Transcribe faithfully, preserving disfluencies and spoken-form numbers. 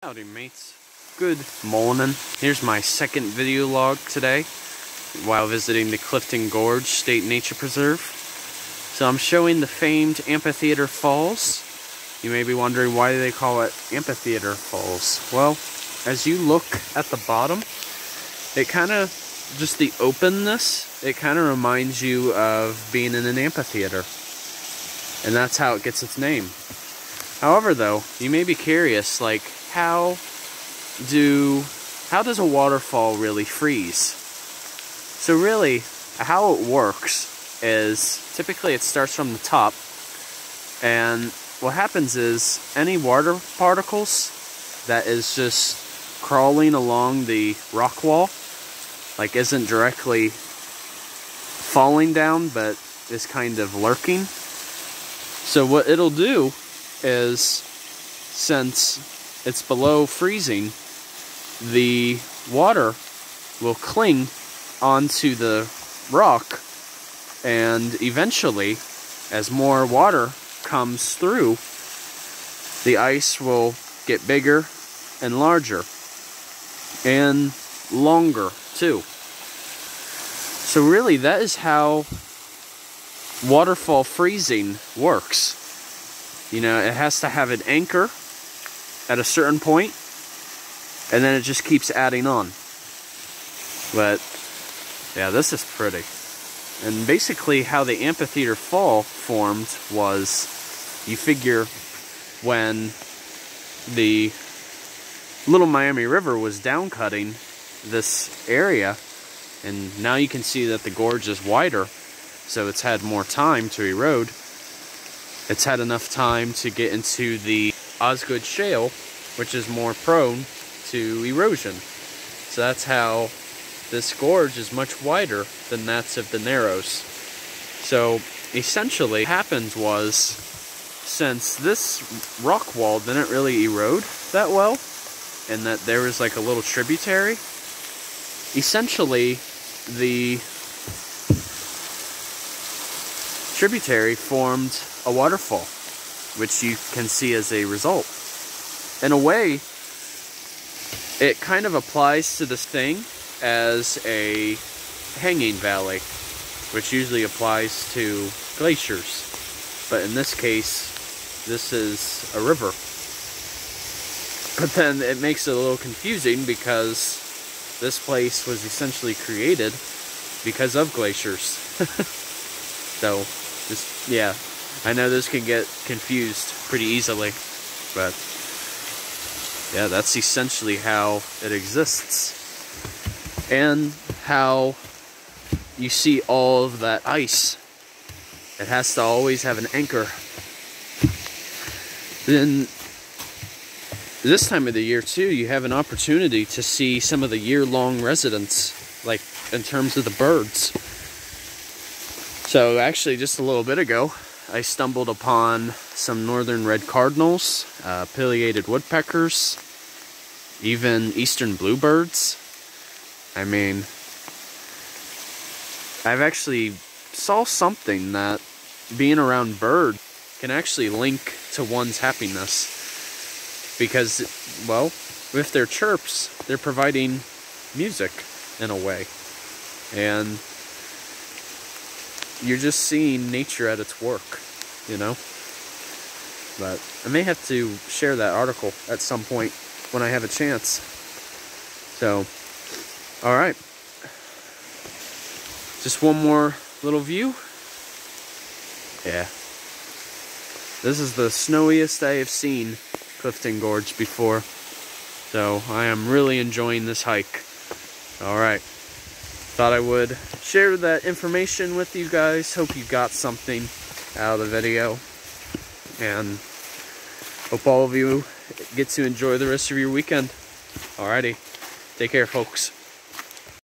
Howdy mates, good morning. Here's my second video log today while visiting the Clifton Gorge State Nature Preserve. So I'm showing the famed Amphitheater Falls. You may be wondering why they call it Amphitheater Falls. Well, as you look at the bottom, it kind of, just the openness, it kind of reminds you of being in an amphitheater. And that's how it gets its name. However though, you may be curious, like, how do, how does a waterfall really freeze? So really, how it works is, typically it starts from the top, and what happens is, any water particles that is just crawling along the rock wall, like isn't directly falling down, but is kind of lurking. So what it'll do is, since it's below freezing, the water will cling onto the rock, and eventually, as more water comes through, the ice will get bigger and larger and longer too. So really, that is how waterfall freezing works. You know, it has to have an anchor at a certain point, and then it just keeps adding on. But yeah, this is pretty. And basically how the Amphitheater Fall formed was, you figure when the Little Miami River was down cutting this area, and now you can see that the gorge is wider, so it's had more time to erode. It's had enough time to get into the Osgood Shale, which is more prone to erosion. So that's how this gorge is much wider than that of the Narrows. So essentially what happened was, since this rock wall didn't really erode that well, and that there was like a little tributary, essentially the tributary formed a waterfall, which you can see as a result. In a way, it kind of applies to this thing as a hanging valley, which usually applies to glaciers. But in this case, this is a river. But then it makes it a little confusing because this place was essentially created because of glaciers. So, just, yeah. I know this can get confused pretty easily, but yeah, that's essentially how it exists. And how you see all of that ice. It has to always have an anchor. Then, this time of the year too, you have an opportunity to see some of the year-long residents, like in terms of the birds. So actually, just a little bit ago, I stumbled upon some northern red cardinals, uh, pileated woodpeckers, even eastern bluebirds. I mean, I've actually saw something that being around birds can actually link to one's happiness. Because, well, with their chirps, they're providing music in a way. And you're just seeing nature at its work, you know? But I may have to share that article at some point when I have a chance. So, alright. Just one more little view. Yeah. This is the snowiest I have seen Clifton Gorge before. So, I am really enjoying this hike. Alright. Thought I would share that information with you guys. Hope you got something out of the video. And hope all of you get to enjoy the rest of your weekend. Alrighty. Take care, folks.